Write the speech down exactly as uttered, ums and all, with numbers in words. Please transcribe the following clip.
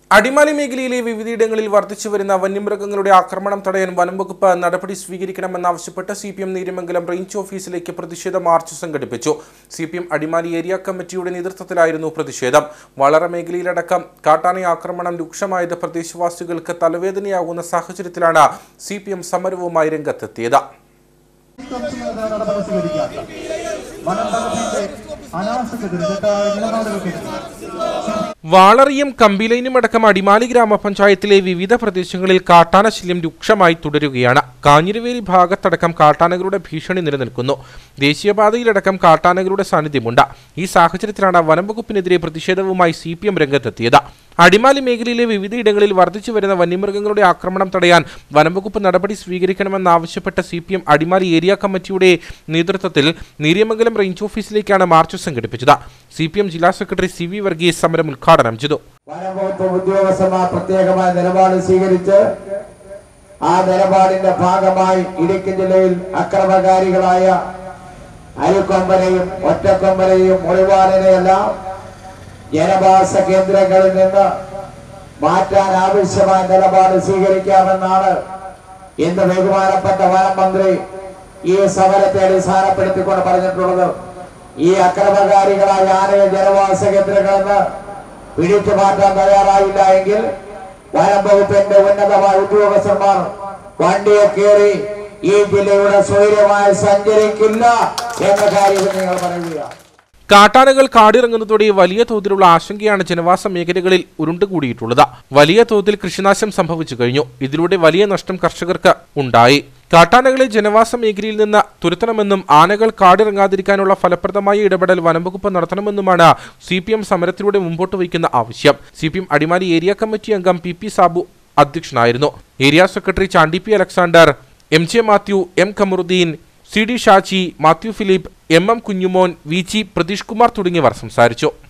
അടിമാലി മേഖലയിലെ വിവിധയിടങ്ങളിൽ വർദ്ധിച്ചുവരുന്ന വന്യമൃഗങ്ങളുടെ ആക്രമണം തടയാൻ വനംവകുപ്പ് നടപടി സ്വീകരിക്കണമെന്നാവശ്യപ്പെട്ട് സി പി എം നീരമംഗലം റേഞ്ച് ഓഫീസിലേക്ക് പ്രതിഷേധ മാർച്ച് സംഘടിപ്പിച്ചു. സി പി എം അടിമാലി ഏരിയ കമ്മിറ്റിയുടെ നേതൃത്വത്തിലായിരുന്നു പ്രതിഷേധം. വളറ മേഖലയിലടക്കം കാട്ടാന ആക്രമണം രൂക്ഷമായത് പ്രദേശവാസികൾക്ക് തലവേദനയാകുന്ന സാഹചര്യത്തിലാണ് സി പി എം സമരവുമായി രംഗത്തെത്തിയത്. വാളറിയും കമ്പിലൈനുമടക്കം അടിമാലി ഗ്രാമപഞ്ചായത്തിലെ വിവിധ പ്രദേശങ്ങളിൽ കാട്ടാന ശല്യം രൂക്ഷമായി തുടരുകയാണ്. കാഞ്ഞിരവേലി ഭാഗത്തടക്കം കാട്ടാനകളുടെ ഭീഷണി നിലനിൽക്കുന്നു. ദേശീയപാതയിലടക്കം കാട്ടാനകളുടെ സാന്നിധ്യമുണ്ട്. ഈ സാഹചര്യത്തിലാണ് വനംവകുപ്പിനെതിരെ പ്രതിഷേധവുമായി സി പി എം രംഗത്തെത്തിയത്. അടിമാലി മേഖലയിലെ വിവിധയിടങ്ങളിൽ വർദ്ധിച്ചു വരുന്ന വന്യമൃഗങ്ങളുടെ ആക്രമണം തടയാൻ വനംവകുപ്പ് നടപടി സ്വീകരിക്കണമെന്നാവശ്യപ്പെട്ട സി പി എം അടിമാലി ഏരിയ കമ്മിറ്റിയുടെ നേതൃത്വത്തിൽ നീരമംഗലം റേഞ്ച് ഓഫീസിലേക്കാണ് മാർച്ച് സംഘടിപ്പിച്ചത്. സി പി എം ജില്ലാ സെക്രട്ടറി സി വി വർഗീസ് സമരം ഉദ്ഘാടനം ചെയ്തു. വനംവകുപ്പ് ഉദ്യോഗസ്ഥന്മാർ പ്രത്യേകമായ നിലപാട് സ്വീകരിച്ച് ആ നിലപാടിന്റെ ഭാഗമായി ഇടുക്കി ജില്ലയിൽ അക്രമകാരികളായ അരിക്കൊമ്പനെയും ഒറ്റക്കൊമ്പനെയും മുറിവാലിനെയെല്ലാം ജനവാസ കേന്ദ്രങ്ങളിൽ നിന്ന് മാറ്റാൻ ആവശ്യമായ നിലപാട് സ്വീകരിക്കാമെന്നാണ് ഇന്ന് ബഹുമാനപ്പെട്ട വനം മന്ത്രി ഈ സമരത്തെ അടിസ്ഥാനപ്പെടുത്തിക്കൊണ്ട് പറഞ്ഞിട്ടുള്ളത്. ഈ അക്രമകാരികളായ ആനയെ ജനവാസ കേന്ദ്രങ്ങളിൽ നിന്ന് പിടിച്ചു മാറ്റാൻ തയ്യാറായില്ല എങ്കിൽ വനം വകുപ്പിന്റെ ഉന്നതമായ ഉദ്യോഗസ്ഥന്മാർ വണ്ടിയെ കയറി ഈ ജില്ലയുടെ സ്വൈര്യമായി സഞ്ചരിക്കില്ല എന്ന കാര്യം നിങ്ങൾ പറയുകയാണ്. കാട്ടാനകൾ കാടിറങ്ങുന്നതോടെ വലിയ തോതിലുള്ള ആശങ്കയാണ് ജനവാസ മേഖലകളിൽ ഉരുണ്ടുകൂടിയിട്ടുള്ളത്. വലിയ തോതിൽ കൃഷിനാശം സംഭവിച്ചു കഴിഞ്ഞു. ഇതിലൂടെ വലിയ നഷ്ടം കർഷകർക്ക് ഉണ്ടായി. കാട്ടാനകളെ ജനവാസ മേഖലയിൽ നിന്ന് തുരത്തണമെന്നും ആനകൾ കാടിറങ്ങാതിരിക്കാനുള്ള ഫലപ്രദമായ ഇടപെടൽ വനംവകുപ്പ് നടത്തണമെന്നുമാണ് സി പി എം സമരത്തിലൂടെ മുമ്പോട്ട് വയ്ക്കുന്ന ആവശ്യം. സി പി എം അടിമാലി ഏരിയ കമ്മിറ്റി അംഗം പി പി സാബു അധ്യക്ഷനായിരുന്നു. ഏരിയ സെക്രട്ടറി ചാണ്ടി പി അലക്സാണ്ടർ, എം ജെ മാത്യു, എം കമറുദ്ദീൻ, സി ഡി ഷാജി, മാത്യു ഫിലിപ്പ്, എം എം കുഞ്ഞുമോൻ, വി ജി പ്രതീഷ് കുമാർ തുടങ്ങിയവർ സംസാരിച്ചു.